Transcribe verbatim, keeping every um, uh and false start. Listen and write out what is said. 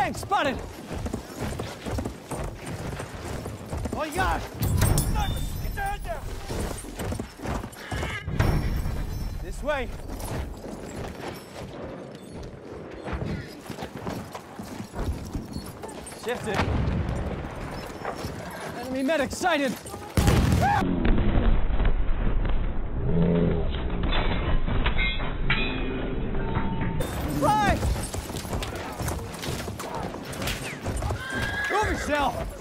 Tank spotted! Oh my gosh! Get your head down! This way! Shifted. Enemy medic sighted! Fly! Move yourself!